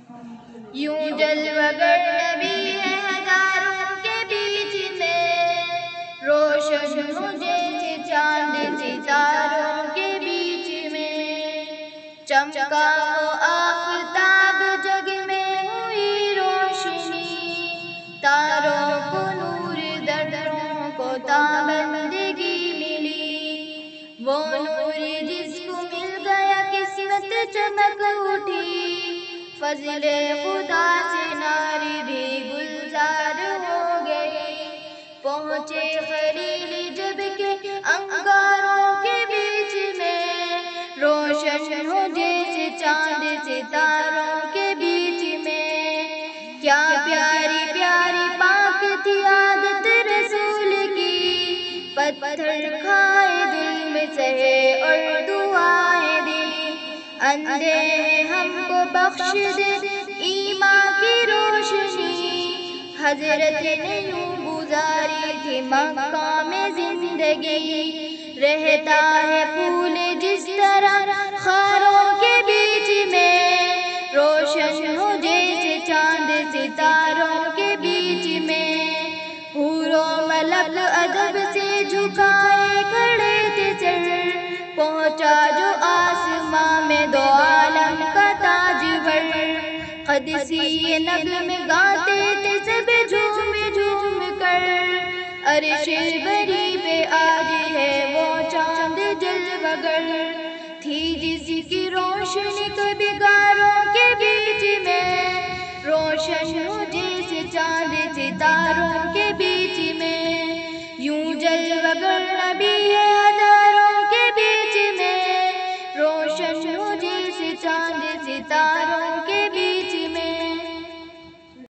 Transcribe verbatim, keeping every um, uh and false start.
یوں جلوگر نبی ہے ہزاروں کے بیچ میں، روشن ہو جیسے چاند ستاروں کے بیچ میں، چمکا وہ آفتاب جگ میں ہوئی روشنی، تاروں کو نور دروں کو تابندگی ملی، وہ نور جس کو مل گیا قسمت چمک اٹھی، فضل خدا سے ناری بھی گلزار ہو گئی، پہنچے خلیل جب کے انگاروں کے بیچ میں، روشن ہو جیسے چاند ستاروں کے بیچ میں، کیا پیاری پیاری پاک تھی عادت رسول کی، پتھر کھائے دل میں سہے اور دعائیں دی، اندھے ہیں ہم کو بخش دے ایمان کی روشنی، حضرت نے یوں گزاری تھی مکہ میں زندگی، رہتا ہے پھول جس طرح خاروں کے بیچ میں، روشن ہو جیسے چاند ستاروں کے بیچ میں، حور و ملک ادب سے جھکائے کھڑے تھے سر، پہنچا جو آسمان میں دو عالم کا تاجور، قدسی نغم گاتے تھے سب جھوم جھوم کر، عرش بری پہ آج ہے وہ چاند جلوگر، تھی جس کی روشنی کبھی غاروں